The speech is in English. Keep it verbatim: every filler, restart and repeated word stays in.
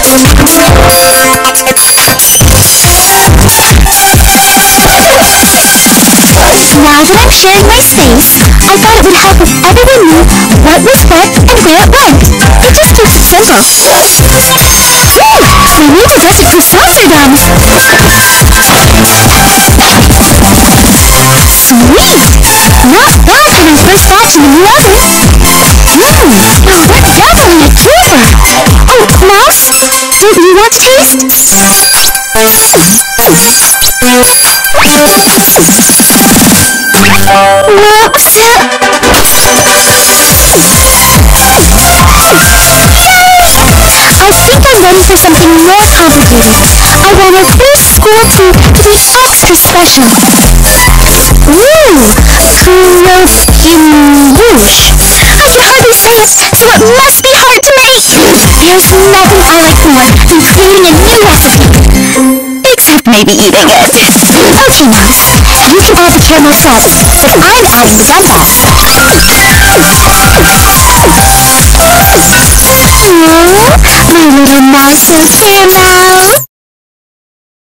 Now that I'm sharing my space, I thought it would help if everyone knew what was what and where it went. It just keeps it simple. Woo! My new possessive Chrysostom! Sweet! Not bad for my first batch in the new oven. Mmm, now that's definitely a keeper. Oh, Mouse, don't you want to taste? Whoops! I think I'm ready for something more complicated. I want our first school food to be extra special. Ooh! Croquembouche. I can hardly say it, so it must be hard to make. There's nothing I like more than creating a new recipe. Except maybe eating it. Okay, Mouse. You can add the caramel sauce, but I'm adding the red sauce. Oh, my little mouse of caramel.